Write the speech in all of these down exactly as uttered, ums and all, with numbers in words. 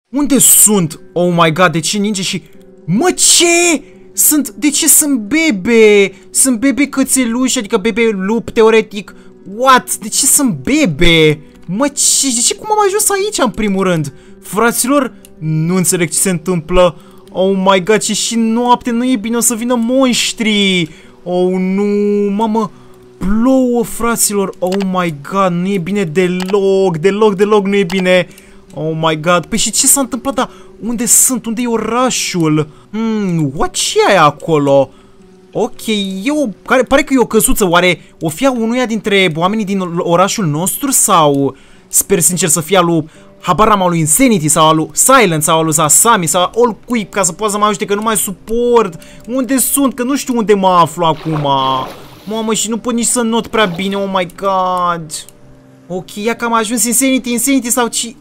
Unde sunt? Oh my god, de ce ninge și... Mă, ce? Sunt... De ce sunt bebe? Sunt bebe cățeluși, adică bebe lup, teoretic. What? De ce sunt bebe? Mă, ce? De ce? Cum am ajuns aici, în primul rând? Fraților, nu înțeleg ce se întâmplă. Oh my god, și și noapte, nu e bine, o să vină monștri. Oh, nu, mamă. Plouă, fraților. Oh my god, nu e bine deloc, deloc, deloc nu e bine. Oh my god, păi și ce s-a întâmplat? Da, unde sunt? Unde e orașul? Hmm, what, ce e aia acolo? Ok, e o, care, pare că e o căsuță, oare o fi a unuia dintre oamenii din orașul nostru sau... Sper sincer să fie a lui, habar am, al lui Insanity sau al lui Silent sau al lui Asami sau oricui, ca să poată să mă ajute, că nu mai suport. Unde sunt? Că nu știu unde mă aflu acum. Mamă, și nu pot nici să not prea bine, oh my god. Ok, ia că am ajuns Insanity, Insanity sau ce...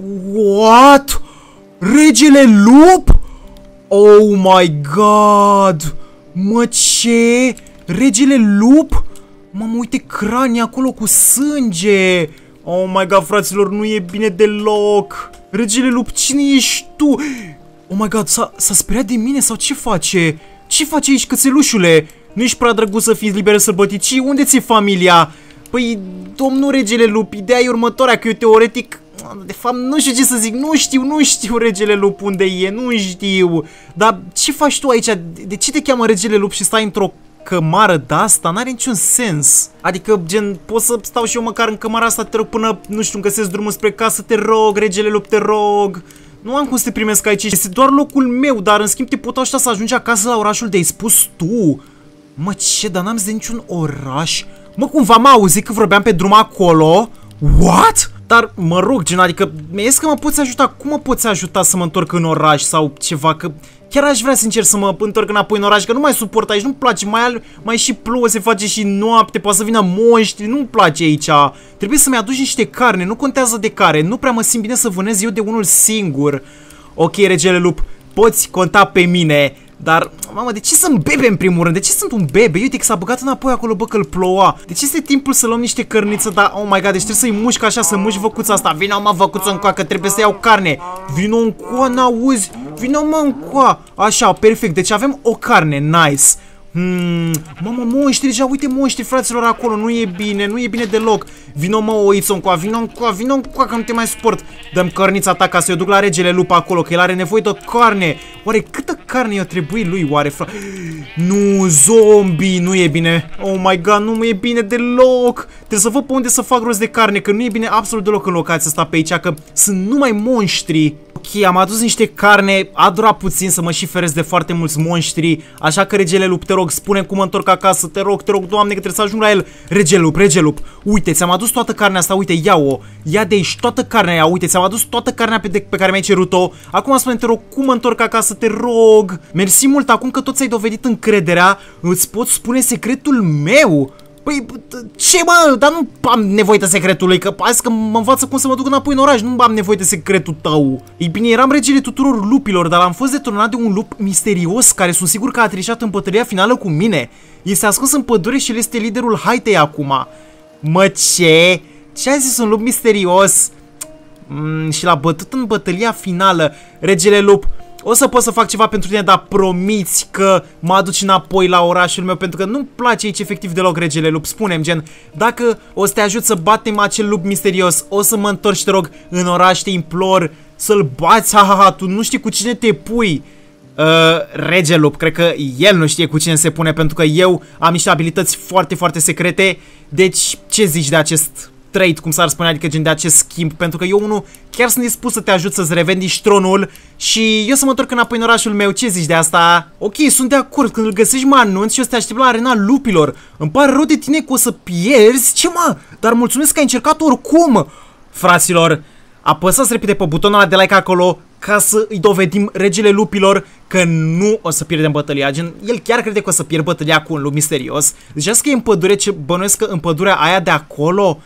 What? Regele lup? Oh my god. Mă, ce? Regele lup? Mamă, uite cranii acolo cu sânge. Oh my god, fraților, nu e bine deloc. Regele lup, cine ești tu? Oh my god, s-a speriat de mine sau ce face? Ce face aici, cățelușule? Nu ești prea drăguț să fii liberă sărbăticii? Unde ți-e familia? Păi, domnul regele lup, ideea e următoarea, că eu teoretic... De fapt, nu știu ce să zic, nu știu, nu știu regele lup unde e, nu știu. Dar ce faci tu aici? De ce te cheamă regele lup și stai într-o cămară de-asta? N-are niciun sens. Adică, gen, pot să stau și eu măcar în cămara asta, te rog, până, nu știu, îmi găsesc drumul spre casă, te rog, regele lup, te rog. Nu am cum să te primesc aici, este doar locul meu, dar în schimb te pot ajuta să ajungi acasă la orașul de-ai spus tu. Mă, ce, dar n-am zis de niciun oraș? Mă, cumva m-a auzit că vorbeam pe drum acolo? What? Dar, mă rog, gen, adică, mi-e că mă poți ajuta, cum mă poți ajuta să mă întorc în oraș sau ceva, că chiar aș vrea sincer să mă întorc înapoi în oraș, că nu mai suport aici, nu-mi place, mai, mai și plouă, se face și noapte, poate să vină monștri, nu-mi place aici. Trebuie să-mi aduci niște carne, nu contează de care, nu prea mă simt bine să vânez eu de unul singur. Ok, regele lup, poți conta pe mine. Dar, mamă, de ce sunt bebe în primul rând? De ce sunt un bebe? Uite că s-a băgat înapoi acolo, bă, că-l ploua. Deci este timpul să luăm niște cărniță, dar, oh my god, deci trebuie să-i mușc așa, să mușc văcuța asta. Vino, mă, văcuță încoa, că trebuie să iau carne. Vino încoa, n-auzi? Vino, mă, încoa. Așa, perfect, deci avem o carne, nice. Hmm, mamă, monștri, deja, uite monștri, fraților, acolo, nu e bine, nu e bine deloc. Vino, mă, oiță încoa, vino încoa, vino încoa, că nu te mai suport. Dăm cărnița ta ca să-i duc la regele lup acolo, că el are nevoie de carne. Oare câtă carne i-a trebuit lui, oare, frate? Nu, zombie, nu e bine. Oh my god, nu e bine deloc. Trebuie să văd pe unde să fac rost de carne, că nu e bine absolut deloc în locația asta pe aici, că sunt numai monștri. Ok, am adus niște carne, a durat puțin să mă și feresc de foarte mulți monștri, așa că regele lup, te rog, spune cum mă întorc acasă, te rog, te rog, doamne, că trebuie să ajung la el. Regele lup, regele lup, uite, ți-am adus toată carnea asta, uite, ia-o, ia de aici toată carnea aia, uite, ți-am adus toată carnea pe, de, pe care mi-ai cerut-o. Acum spune, te rog, cum mă întorc acasă, te rog. Mersi mult, acum că tot ți-ai dovedit încrederea, îți pot spune secretul meu. Păi, ce mă, dar nu am nevoie de secretul lui, că azi că mă învață cum să mă duc înapoi în oraș, nu am nevoie de secretul tău. Ei bine, eram regele tuturor lupilor, dar am fost deturnat de un lup misterios, care sunt sigur că a trișat în bătălia finală cu mine. Este ascuns în pădure și el este liderul haitei acum. Mă, ce? Ce a zis un lup misterios? Mm, și l-a bătut în bătălia finală. Regele lup, o să pot să fac ceva pentru tine, dar promiți că mă aduci înapoi la orașul meu, pentru că nu-mi place aici efectiv deloc, regele lup. Spune-mi, gen, dacă o să te ajut să batem acel lup misterios, o să mă întorci, te rog, în oraș, te implor să-l bați, ha, ha, ha, tu nu știi cu cine te pui. Uh, Rege lup, cred că el nu știe cu cine se pune, pentru că eu am niște abilități foarte, foarte secrete. Deci, ce zici de acest trade, cum s-ar spune, adică gen de acest schimb? Pentru că eu, unul, chiar sunt dispus să te ajut să-ți revendici tronul și eu să mă întorc înapoi în orașul meu. Ce zici de asta? Ok, sunt de acord, când îl găsești mă anunț și o să te aștept la arena lupilor. Îmi pare rău de tine că o să pierzi. Ce mă? Dar mulțumesc că ai încercat oricum. Fraților, apăsați repede pe butonul ăla de like acolo ca să îi dovedim regele lupilor că nu o să pierdem bătălia. Gen, el chiar crede că o să pierd bătălia cu un lup misterios. Deci asta că e în pădure, ce bănuiesc că în pădurea aia de acolo.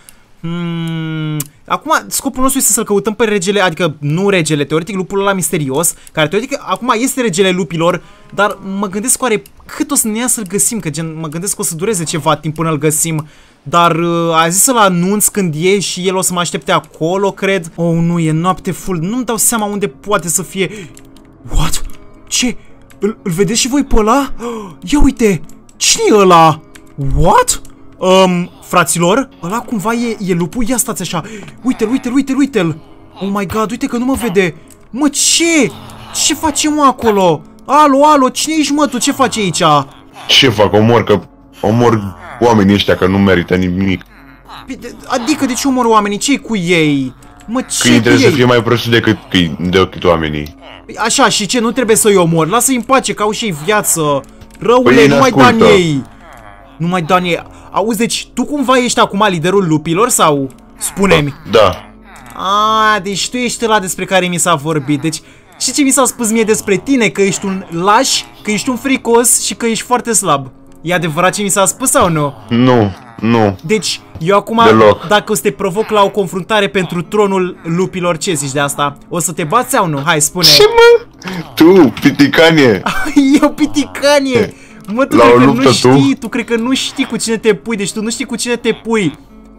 Hmm. Acum scopul nostru este să-l căutăm pe regele, adică nu regele, teoretic lupul ăla misterios, care teoretic acum este regele lupilor, dar mă gândesc oare cât o să ne ia să-l găsim, că gen mă gândesc că o să dureze ceva timp până îl găsim. dar uh, a zis să-l anunț când e și el o să mă aștepte acolo, cred. Oh, nu, e noapte full, nu-mi dau seama unde poate să fie. What? Ce? Îl, îl vedeți și voi pe ăla? Ia uite, cine e ăla? What? Um, fraților, ăla cumva e, e lupul? Ia stați așa, uite-l, uite-l, uite-l, uite-l. Oh my god, uite că nu mă vede. Mă, ce? Ce face mă acolo? Alo, alo, cine ești mă tu? Ce faci aici? Ce fac? Omor că... Omor oamenii ăștia că nu merită nimic. Adică de ce omor oamenii? Ce-i cu ei? Mă, ce că ei trebuie ei? Să fie mai prosti decât, decât oamenii. Așa, și ce? Nu trebuie să-i omor? Lasă-i în pace, că au și ei viață. Răule, păi nu mai da în ei. Nu mai da în ei. Auzi, deci tu cumva ești acum liderul lupilor sau? Spune-mi. Da. Ah, deci tu ești ăla despre care mi s-a vorbit. Deci, și ce mi s-a spus mie despre tine? Că ești un laș, că ești un fricos și că ești foarte slab. E adevărat ce mi s-a spus sau nu? Nu, nu. Deci, eu acum, deloc. Dacă o să te provoc la o confruntare pentru tronul lupilor, ce zici de asta? O să te bați sau nu? Hai, spune. Ce mă? Tu, piticanie. Eu, piticanie. Mă, tu la cred că luptă, nu știi, tu? tu cred că nu știi cu cine te pui, deci tu nu știi cu cine te pui.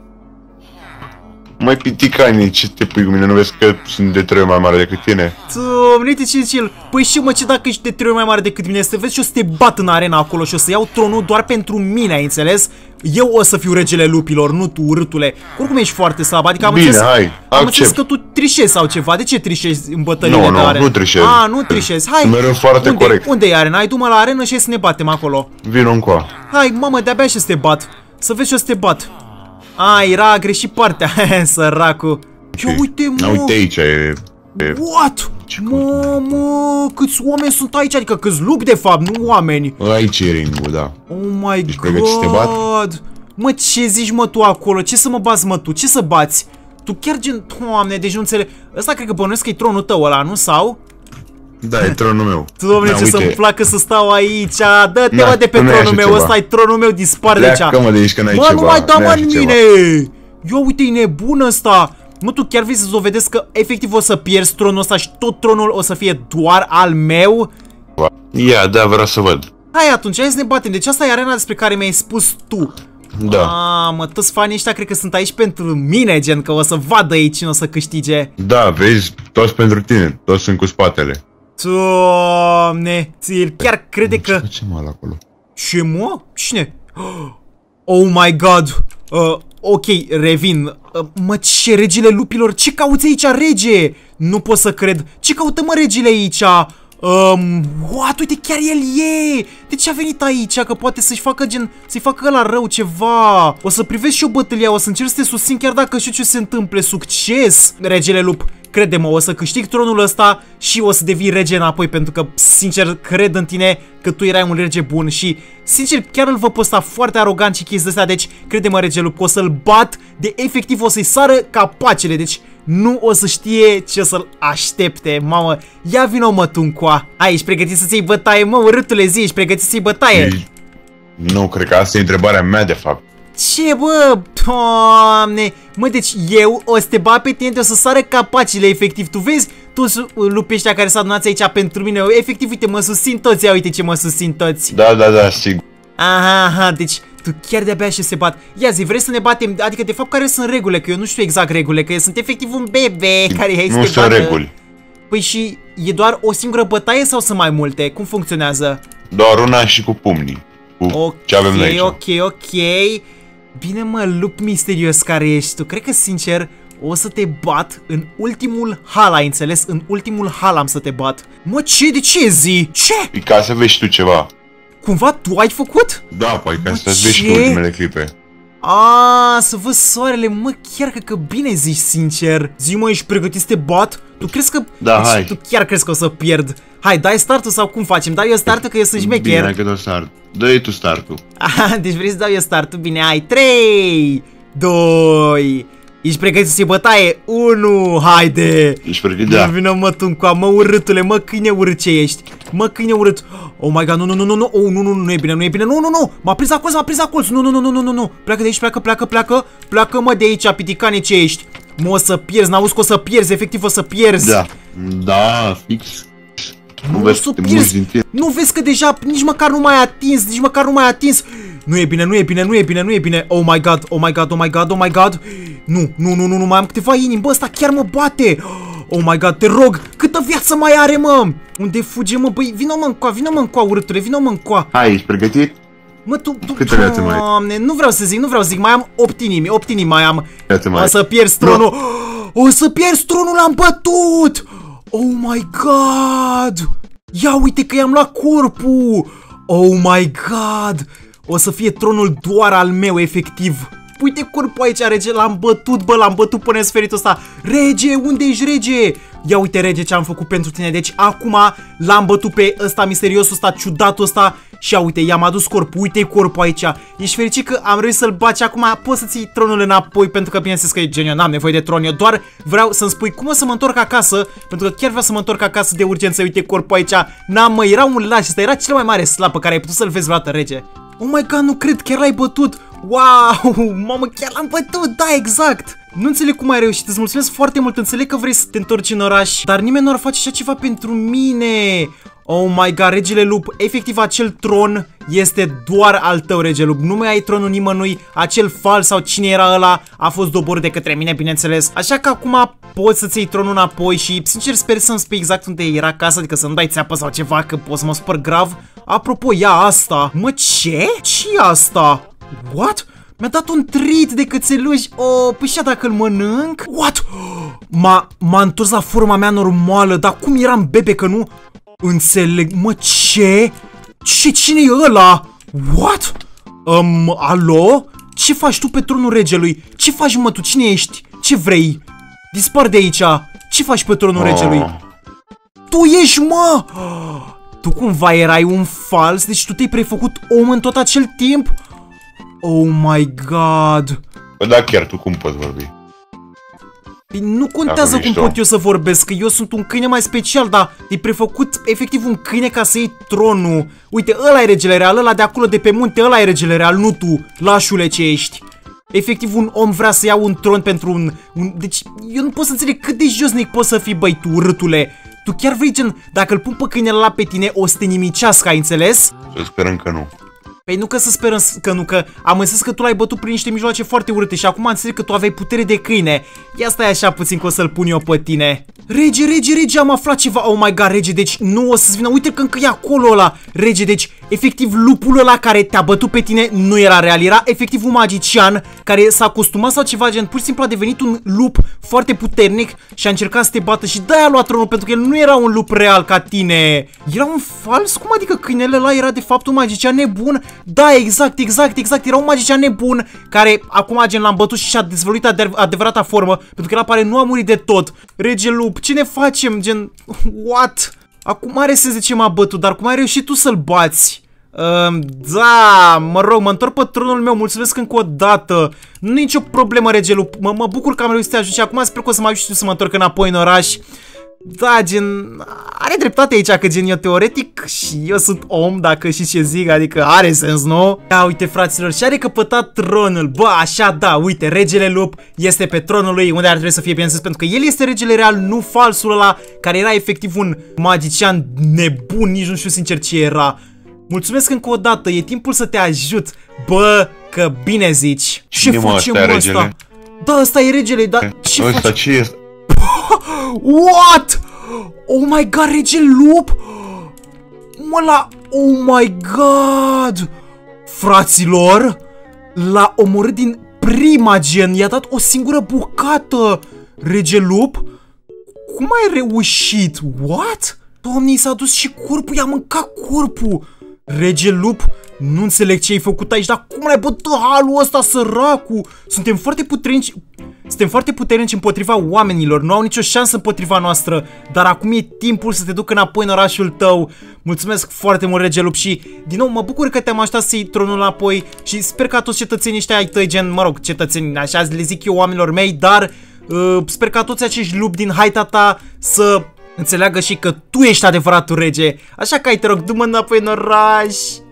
Mai piticanie, ce te pui cu mine? Nu vezi că sunt de trei ori mai mare decât tine? Doamne, uite ce zice el. Păi și mă, ce dacă ești de trei ori mai mare decât mine? Să te vezi și o să te bat în arena acolo și o să iau tronul doar pentru mine, ai înțeles? Eu o să fiu regele lupilor, nu tu, urâtule. Oricum ești foarte slab, adică am Bine, înțeles, hai, am înțeles că tu trișezi sau ceva. De ce trișezi în bătăliile no, de no, arena? Nu, nu trișez. Ah, nu trișezi. Hai. Mereu foarte unde, corect. Unde e arena? Hai, du-mă la arenă și hai să ne batem acolo. Vino încoa. Hai, mamă, de-abia și să te bat. Să vezi și o să te bat. A, era greșit partea. Săracul. Ce uite, mă. Uite aici e... e... What? Mamă, câți oameni sunt aici? Adică câți lupi de fapt, nu oameni. Aici e ringul, da. Oh my Ești pregătit să te bat? Mă, ce zici mă tu acolo? Ce să mă bați mă tu? Ce să bați? Tu chiar gen... Doamne, deci nu înțeleg. Ăsta cred că bănuiesc că e tronul tău ăla, nu? Sau? Da, e tronul meu. Doamne, da, ce să-mi placă să stau aici. Dă-te mă de pe tronul meu, ăsta e tronul meu, dispar de aici. Pleacă-mă de aici că n-ai ceva. Mă, nu mai da mă în mine. Ia uite, e nebun ăsta. Mă, tu chiar vrei să dovedesc că efectiv o să pierzi tronul ăsta și tot tronul o să fie doar al meu? Ia, da, vreau să văd. Hai atunci, hai să ne batem. Deci asta e arena despre care mi-ai spus tu. Da. Ah, mă, toți fanii ăștia cred că sunt aici pentru mine, gen că o să vadă ei cine o să câștige. Da, vezi, toți pentru tine, toți sunt cu spatele. Doamne, ți chiar crede că... Ce mă acolo? Ce mă? Cine? Oh my god. Uh, ok, revin. Uh, mă, ce regele lupilor? Ce cauți aici, rege? Nu pot să cred. Ce caută, mă, regele aici? Um, what? Uite, chiar el e! De ce a venit aici? Că poate să-și facă gen... Să-i facă ăla rău ceva. O să privesc și eu bătălia, o să încerc să te susțin chiar dacă știu ce se întâmple. Succes, regele lup! Crede-mă, o să câștig tronul ăsta și o să devii rege înapoi, pentru că, sincer, cred în tine că tu erai un rege bun și, sincer, chiar îl văd pe ăsta foarte arogant și chestii de-astea, deci, crede-mă, rege lup, că o să-l bat, de efectiv o să-i sară capacele, deci nu o să știe ce să-l aștepte, mamă, ia vino mă tu încoa. Ai, ești pregătit să-ți iei bătaie, mă, urâtule zi, ești pregătit să-ți iei bătaie? Nu, cred că asta e întrebarea mea, de fapt. Ce, bă? Doamne! Mă, deci eu o să te bat pe tine, o să sară capacile, efectiv. Tu vezi toți lupii ăștia care s-au adunat aici pentru mine. Efectiv, uite, mă susțin toți. Ia uite ce mă susțin toți. Da, da, da, sigur. Aha, aha, deci tu chiar de-abia și se bat. Ia zi, vrei să ne batem? Adică, de fapt, care sunt regulile? Că eu nu știu exact regulile, că eu sunt efectiv un bebe care e aici să te Nu sunt reguli. Păi și e doar o singură bătaie sau sunt mai multe? Cum funcționează? Doar una și cu pumnii. Cu ok, ce avem noi aici. ok, ok. Bine, mă, lup misterios care ești tu. Cred că, sincer, o să te bat în ultimul hal, ai înțeles? În ultimul hal am să te bat. Mă, ce? De ce zi? Ce? E ca să vezi tu ceva. Cumva tu ai făcut? Da, păi ca mă, să vezi tu ultimele clipe. A, să văd soarele, mă, chiar că, că bine zici, sincer. Zi, mă, ești pregătit să te bat? Tu crezi că... Da, deci, hai. Tu chiar crezi că o să pierd? Hai, dai startul sau cum facem? Dai eu startul că eu sunt șmecher. Bine, hai că dau start. Dă-i tu startul. Aha, deci vrei să dau eu startul? Bine, hai, trei, doi, ești pregătit să-i bătaie? unu, haide! Ești pregătit, da. Vină, mă, tuncoa, mă, urâtule, mă, câine urât ce ești. Mă, câine urât. Oh my god, nu, nu, nu, nu, nu, oh, nu, nu, nu, nu e bine, nu e bine, nu, nu, nu, m-a prins la colț, m-a prins la colț, nu, nu, nu, nu, nu, nu, nu, pleacă de aici, pleacă, pleacă, pleacă, pleacă, mă, de aici, piticane ce ești. Mă, o să pierzi, n-auzi că o să pierzi, efectiv o să pierzi. Da, da, fix. Nu, nu, să pierzi. Nu vezi că deja nici măcar nu m-ai atins, nici măcar nu m-ai atins. Nu e bine, nu e bine, nu e bine, nu e bine. Oh my god, oh my god, oh my god, oh my god. Nu, nu, nu, nu, nu, mai am câteva inimi. Bă, ăsta chiar mă bate. Oh my god, te rog, câtă viață mai are, mă? Unde fuge, mă? Băi, vină mă încoa, vină mă încoa, urâtule, vină mă încoa. Hai, ești pregătit? Mă, tu, tu, Câte viață mai ai? Doamne, nu vreau să zic, nu vreau să zic, mai am opt inimi, opt inimi mai am. Viață mai O să pierzi tronul. No. O să pierzi tronul, l-am bătut. Oh my god. Ia uite că i-am luat corpul. Oh my god. O să fie tronul doar al meu, efectiv. Uite corpul aici, rege, l-am bătut, bă, l-am bătut până în sferitul ăsta. Rege, unde ești, rege? Ia uite, rege, ce am făcut pentru tine. Deci acum l-am bătut pe ăsta misteriosul ăsta, ciudatul ăsta. Și ia uite, i-am adus corpul, uite corpul aici. Ești fericit că am reușit să-l baci. Acum poți să ții tronul înapoi, pentru că bineînțeles că e genial, n-am nevoie de tron. Eu doar vreau să-mi spui cum o să mă întorc acasă, pentru că chiar vreau să mă întorc acasă de urgență. Uite corpul aici. N-am, mă, era un laș, ăsta era cel mai mare slap pe care ai putut să-l vezi vreodată, rege. Oh my god, nu cred, chiar l-ai bătut. Wow, mamă, chiar l-am bătut, da, exact. Nu înțeleg cum ai reușit, îți mulțumesc foarte mult, înțeleg că vrei să te întorci în oraș, dar nimeni nu ar face așa ceva pentru mine. Oh my god, regele lup, efectiv acel tron este doar al tău, rege lup. Nu mai ai tronul nimănui, acel fal sau cine era ăla a fost doborât de către mine, bineînțeles. Așa că acum poți să-ți iei tronul înapoi și sincer sper să-mi spui exact unde era casa, adică să-mi dai țeapă sau ceva, că pot să mă supăr grav. Apropo, ia asta. Mă, ce? Ce-i asta? What? Mi-a dat un treat de cățeluși. Oh, păi și dacă îl mănânc? What? M-a m-a întors la forma mea normală, dar cum eram bebe că nu înțeleg? Mă, ce? Ce? Cine-i ăla? What? Um, alo? Ce faci tu pe tronul regelui? Ce faci, mă, tu? Cine ești? Ce vrei? Dispar de aici. Ce faci pe tronul oh. regelui? Tu ești, mă! Tu cumva erai un fals? Deci tu te-ai prefăcut om în tot acel timp? Oh my god. Bă, da, chiar tu cum poți vorbi? Păi nu contează cum pot eu să vorbesc, că eu sunt un câine mai special, dar te-ai prefăcut efectiv un câine ca să iei tronul. Uite, ăla e regele real, ăla de acolo de pe munte, ăla e regele real, nu tu, lașule ce ești. Efectiv un om vrea să ia un tron pentru un, un... Deci eu nu pot să înțeleg cât de josnic poți să fii, băi, tu, urâtule. Tu chiar vrei, gen, dacă îl pun pe câinele ăla pe tine, o să te nimicească, ai înțeles? Să sperăm că nu. Păi nu că să sperăm că nu, că am înțeles că tu l-ai bătut prin niște mijloace foarte urâte și acum am înțeles că tu aveai putere de câine. Ia stai așa puțin că o să-l pun eu pe tine. Rege, rege, rege, am aflat ceva. Oh my god, rege, deci nu o să-ți vină. Uite că încă e acolo ăla. Rege, deci efectiv lupul ăla care te-a bătut pe tine nu era real. Era efectiv un magician care s-a costumat sau ceva, gen pur și simplu a devenit un lup foarte puternic și a încercat să te bată și de-aia a luat tronul, pentru că el nu era un lup real ca tine. Era un fals? Cum adică câinele ăla era de fapt un magician nebun? Da, exact, exact, exact. Era un magician nebun care acum, gen, l-am bătut și și-a dezvăluit adev adevărata formă, pentru că el apare nu a murit de tot. Rege lup, ce ne facem? Gen, what? Acum are sens de ce m-a bătut, dar cum ai reușit tu să-l bați? Uh, da, mă rog, mă întorc pe tronul meu, mulțumesc încă o dată. Nu e nicio problemă, rege lup, mă, mă bucur că am reușit să te ajut și acum sper că o să mă ajut să mă întorc înapoi în oraș. Da, gen, are dreptate aici că, gen, eu teoretic și eu sunt om, dacă și ce zic, adică are sens, nu? Da, uite, fraților, și-a recăpătat tronul. Bă, așa, da, uite, regele lup este pe tronul lui, unde ar trebui să fie, bineînțeles, pentru că el este regele real, nu falsul ăla, care era efectiv un magician nebun, nici nu știu sincer ce era. Mulțumesc încă o dată, e timpul să te ajut. Bă, că bine zici. Ce facem ăsta? Da, ăsta e regele, dar ce faci? Ăsta ce este? What? Oh my god, rege lup? Mă, la... Oh my god! Fraților, l-a omorât din prima, gen, i-a dat o singură bucată. Rege lup? Cum ai reușit? What? Doamne, i s-a dus și corpul, i-a mâncat corpul. Rege lup, nu înțeleg ce ai făcut aici, dar cum l-ai bătut halul ăsta, săracu? Suntem foarte puternici, suntem foarte puternici împotriva oamenilor, nu au nicio șansă împotriva noastră, dar acum e timpul să te duc înapoi în orașul tău. Mulțumesc foarte mult, rege lup, și din nou mă bucur că te-am ajutat să iei tronul înapoi și sper ca toți cetățenii ăștia ai tăi, gen, mă rog, cetățenii, așa le zic eu oamenilor mei, dar uh, sper ca toți acești lupi din haita ta să înțeleagă și că tu ești adevăratul rege. Așa că ai, te rog, du-mă înapoi în oraș.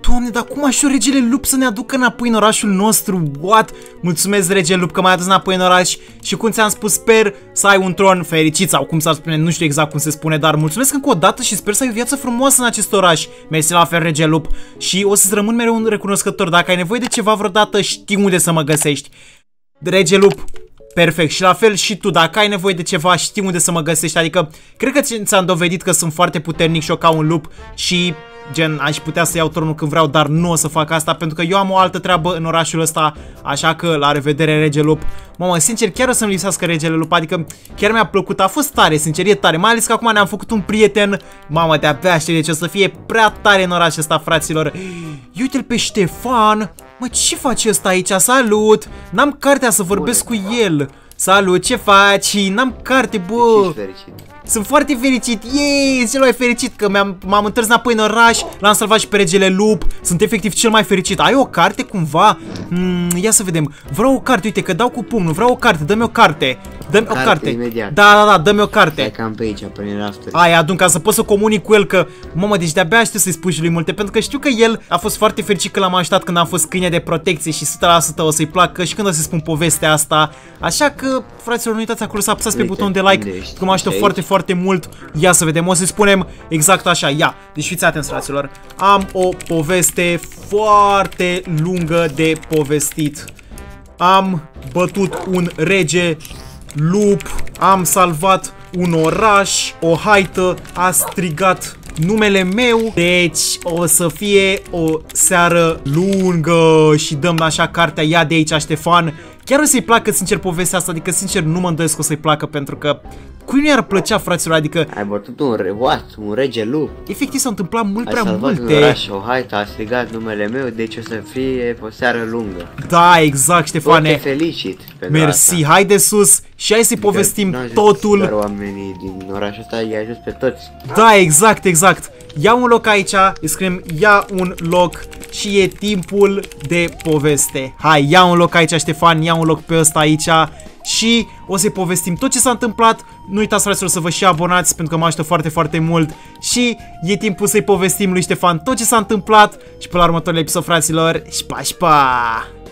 Doamne, dar cum aș eu regele lup să ne aducă înapoi în orașul nostru? What? Mulțumesc, regele lup, că m-ai adus înapoi în oraș și cum ți-am spus, sper să ai un tron fericit sau cum s-ar spune, nu știu exact cum se spune, dar mulțumesc încă o dată și sper să ai o viață frumoasă în acest oraș. Mersi la fel, regele lup, și o să-ți rămân mereu un recunoscător. Dacă ai nevoie de ceva vreodată, știi unde să mă găsești. Rege lup. Perfect, și la fel și tu, dacă ai nevoie de ceva, știi unde să mă găsești, adică cred că ți-am dovedit că sunt foarte puternic și eu ca un lup și gen aș putea să iau tronul când vreau, dar nu o să fac asta pentru că eu am o altă treabă în orașul ăsta, așa că la revedere, rege lup. Mamă, sincer, chiar o să-mi lipsească regele lup, adică chiar mi-a plăcut, a fost tare, sincer, e tare, mai ales că acum ne-am făcut un prieten. Mamă, de-abia aștept, deci o să fie prea tare în orașul ăsta, fraților. Uite-l pe Ștefan. Mă, ce face ăsta aici? Salut! N-am cartea să vorbesc cu el. Salut, ce faci? N-am carte, bă. Sunt foarte fericit. Yay, sunt cel mai fericit că m-am întors înapoi în oraș. L-am salvat și pe regele lup. Sunt efectiv cel mai fericit. Ai o carte cumva? Mm, ia să vedem. Vreau o carte, uite că dau cu pumnul. Vreau o carte, dă-mi o carte. Dă-mi o carte. Imediat. Da, da, da, dă-mi o carte. Stai cam pe aici, prin rafturi. Aia, adun ca să pot să comunic cu el că, mamă, deci de-abia aștept să-i spui și lui multe, pentru că știu că el a fost foarte fericit că l-am ajutat când am fost câine de protecție și o sută la sută o să-i placă și când o să-i spun povestea asta. Așa că, fraților, nu uitați acolo să apăsați pe butonul de like, că mă ajută foarte, foarte mult. Ia să vedem, o să spunem exact așa, ia. Deci fiți atenți, fraților. Am o poveste foarte lungă de povestit. Am bătut un rege lup, am salvat un oraș, o haită a strigat numele meu. Deci o să fie o seară lungă și dăm așa cartea, ia de aici, Ștefan. Chiar o să-i placă, sincer, povestea asta, adică, sincer, nu mă îndoiesc că o să-i placă, pentru că cui nu i-ar plăcea, fraților, adică... Ai bătut un, re what? Un rege lup. Efectiv s-au întâmplat mult prea multe. Ai salvat un oraș, o haită, a strigat numele meu, deci o să fie o seară lungă. Da, exact, Ștefane. Bă, te felicit pentru Mersi, asta. hai de sus și hai să-i povestim totul. Doar oamenii din orașul ăsta i-ai ajuns pe toți. Da, exact, exact. Ia un loc aici, îi scriem ia un loc și e timpul de poveste. Hai, ia un loc aici, Ștefan, ia un loc pe ăsta aici și o să-i povestim tot ce s-a întâmplat. Nu uitați, fraților, să vă și abonați pentru că mă ajută foarte, foarte mult. Și e timpul să-i povestim lui Ștefan tot ce s-a întâmplat și pe la următorul episod, fraților, și pa, și pa!